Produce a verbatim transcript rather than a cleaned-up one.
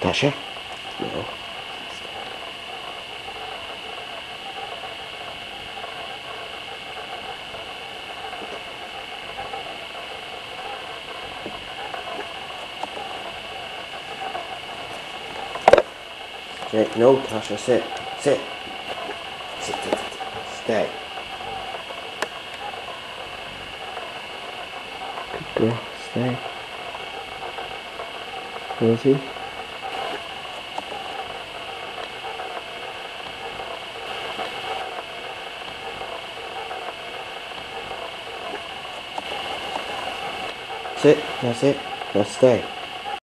Tasha? No. Sit. No, Tasha, sit. Sit. Sit, sit, sit. Stay. Good girl, stay. Rosie? Sit. Now sit. Now stay.